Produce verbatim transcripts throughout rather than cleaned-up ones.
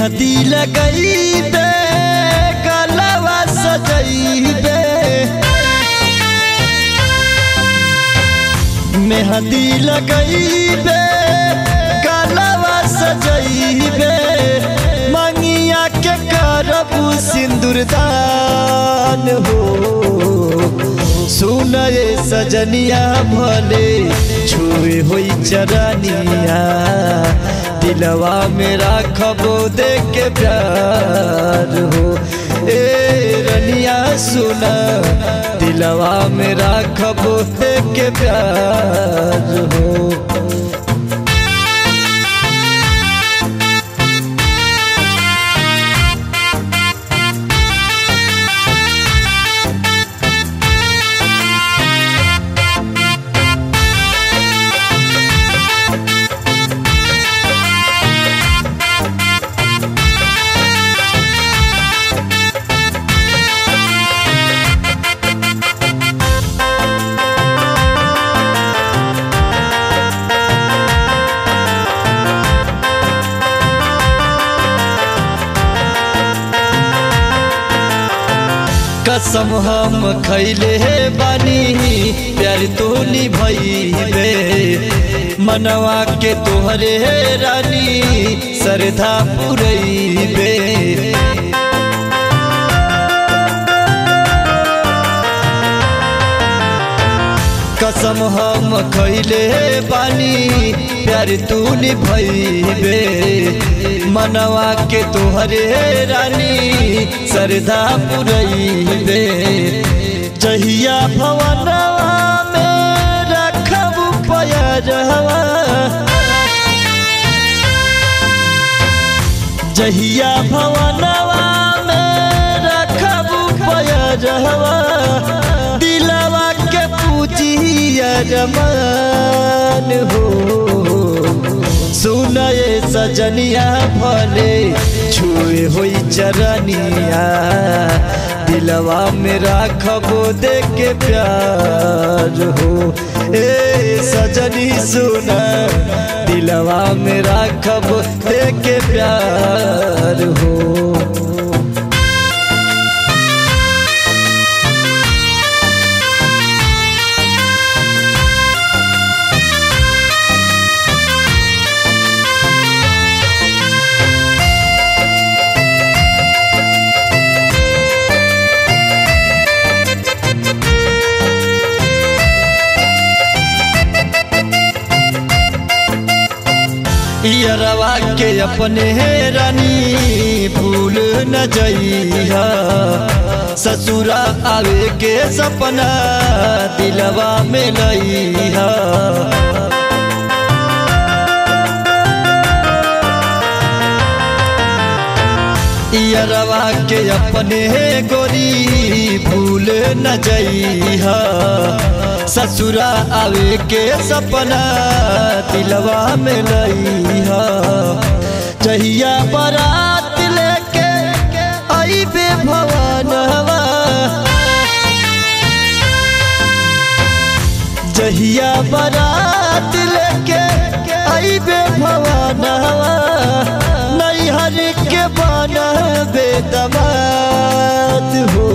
मेहंदी लगइबे गलवा सजइबे मेहंदी लगइबे गलवा सजइबे मंगिया के करबू सिंदूरदान हो सुनए सजनिया भले छुए होई चरनिया दिलवा मेरा खबो दे के प्यार हो ए रनिया सुना दिलवा मेरा खबो दे के प्यार हो। कसम हम खैले बानी प्यार तो निभइबे मनवा के तोहरे रानी श्रद्धा पुरइबे कसम हम खैले बानी प्यार तू निभइबे मनवा के तोहरे रानी श्रद्धा पुरइबे जहिया भवनवा में रखब प्यारवा जहिया भवनवा में रखब प्यारवा दिलवा के पूजिया रमान हो सुनए सजनिया भले छुए होई चरनिया दिलवा मेरा खबो दे के प्यार हो ए सजनी सुना दिलवा मेरा खबो दे के प्यार हो। यारवा के अपने रानी भूल न जइहा ससुरा आवे के सपना दिलवा में लइहा यारवा के अपने गोरी भूल न जइहा ससुरा आवे के सपना दिलवा में लइहा जहिया बारात लेके आइबे भवनवा जहिया बारात लेके आइबे भवनवा नैहर के बनबे दमाद हो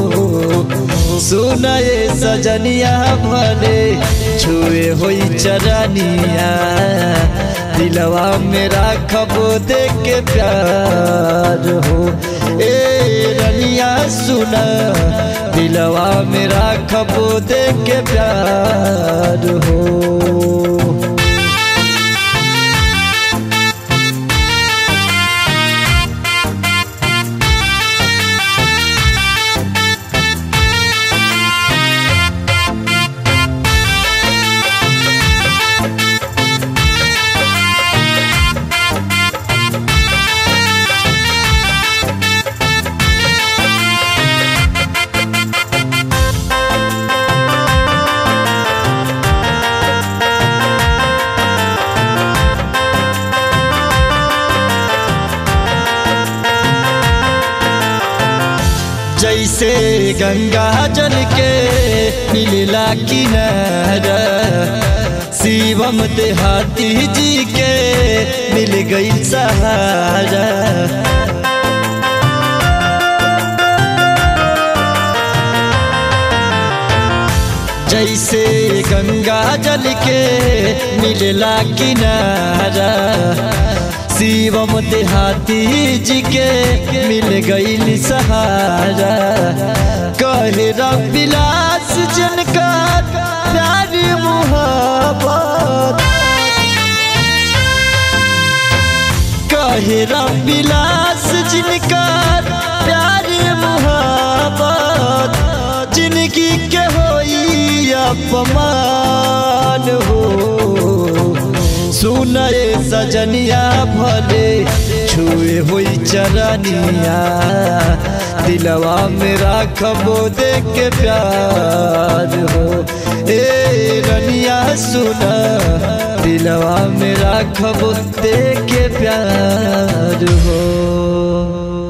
सुनए सजनिया भले छुए होई चरनिया दिलवा मेरा खबो दे के प्यार हो ए रनिया सुना दिलवा मेरा खबो दे के प्यार हो। जैसे गंगा जल के मिलला किनारा शिवम देहाती जी के मिल गई सहारा। जैसे गंगा जल के मिलला किनारा, शिवम देहाती जी के मिल गई सहारा। कहे रविलास जिनका प्यार मुहब्बत, कहे रविलास जिनका प्यार मुहब्बत, जिनकी के होई अपमान हो। सुनए सजनिया भले छुए हुई चरनिया, दिलवा में राखबो देख के प्यार हो। ए रनिया सुना, दिलवा में राखबो देख के प्यार हो।